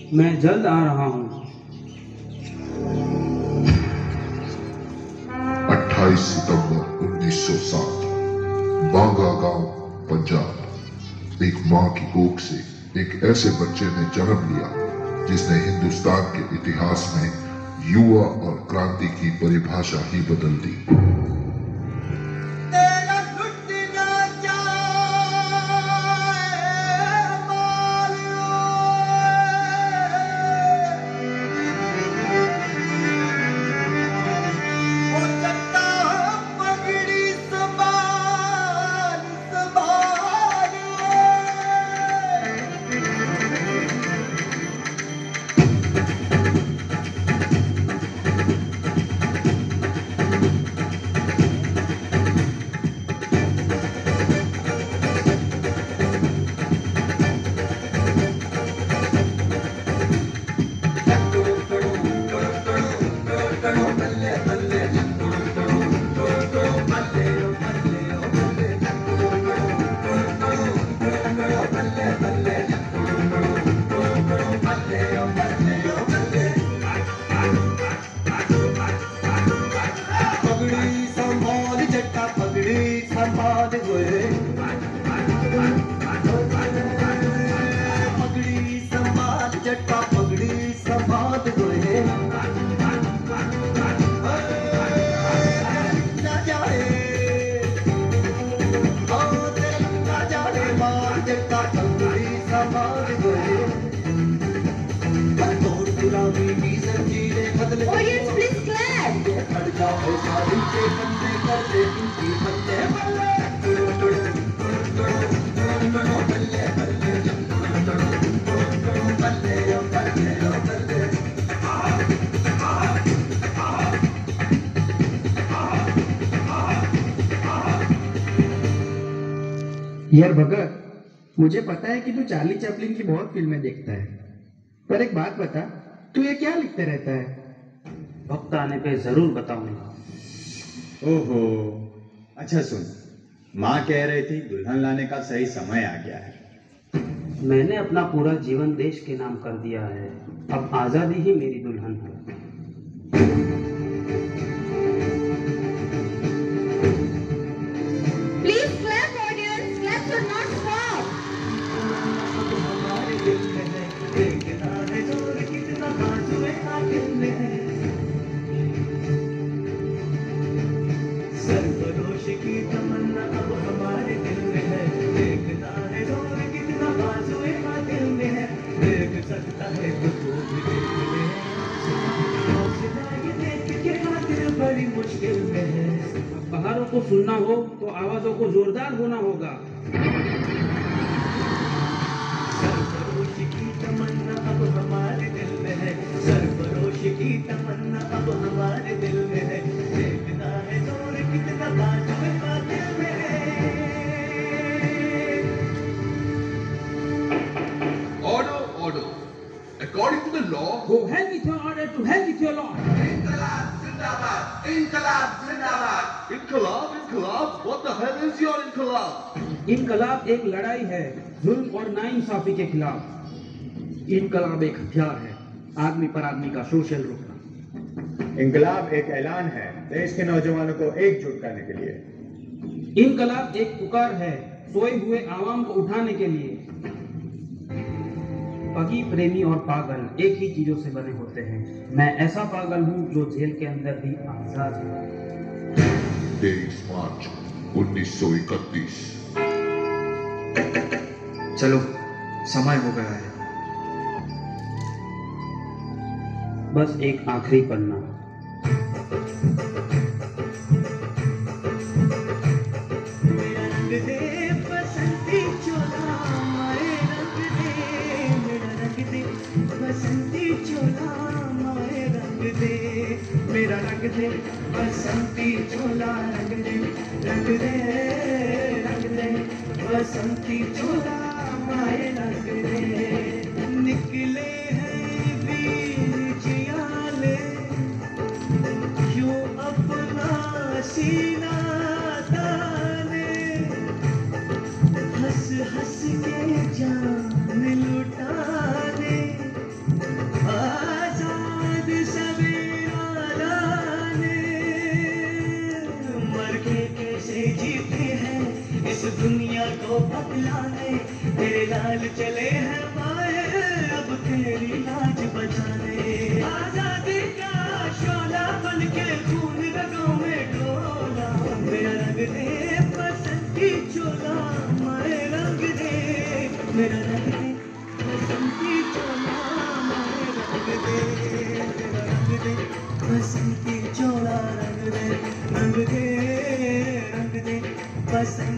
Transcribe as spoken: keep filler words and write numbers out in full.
मैं जल्द आ रहा हूँ। अट्ठाईस सितंबर उन्नीस सौ सात, बांगा गांव, पंजाब। एक मां की कोख से एक ऐसे बच्चे ने जन्म लिया जिसने हिंदुस्तान के इतिहास में युवा और क्रांति की परिभाषा ही बदल दी। Audience, please clap. यार भगत, मुझे पता है कि तू चार्ली चैपलिन की बहुत फिल्में देखता है, पर एक बात बता, तू ये क्या लिखते रहता है? वक्त आने पे जरूर बताऊंगा। ओहो, अच्छा सुन, माँ कह रही थी दुल्हन लाने का सही समय आ गया है। मैंने अपना पूरा जीवन देश के नाम कर दिया है, अब आजादी ही मेरी दुल्हन है। Please clap, audience. Clap should not stop. Sarfarosh की तमन्ना अब हमारे दिल में है, देखना है जोर कितना बाजुए का दिल में है, देख सकता है तो तू भी देख ले, हौसला ये देख के खातिर बड़ी मुश्किल में है। पहाड़ों को सुनना हो तो आवाजों को जोरदार होना होगा। सरफरोश की तमन्ना अब हमारे दिल में है, सरफरोश की तमन्ना अब हमारे दिल में है, देखना है जोर कितना बाजुए का दिल में है। Order, order. According to the law, Go hell with your order to hell with your law. Inqilab Zindabad! Inqilab Zindabad! Inqilab, Inqilab, what the hell is your Inqilab? इनकलाब एक लड़ाई है जुल्म और नाइंसाफी के खिलाफ। इनकलाब एक हथियार है, आदमी पर आदमी का शोषण रोकना। इंकलाब एक ऐलान है देश के नौजवानों को एकजुट करने के लिए। इनकलाब एक पुकार है सोए हुए आवाम को उठाने के लिए। पगी, प्रेमी और पागल एक ही चीजों से बने होते हैं। मैं ऐसा पागल हूँ जो जेल के अंदर भी आजाद है। तेईस मार्च उन्नीस सौ इकतीस। चलो, समय हो गया है। बस एक आखिरी पन्ना। रंग दे बसंती चोला माए रंग दे, मेरा रंग दे बसंती चोला माए रंग दे, मेरा रंग दे बसंती चोला रंग दे, रंग दे रंग दे बसंती चोला माए रंग दे। निकले हैं बीच याले क्यों अपना सीना ताने, हंस हंस के जान लुटाने, संग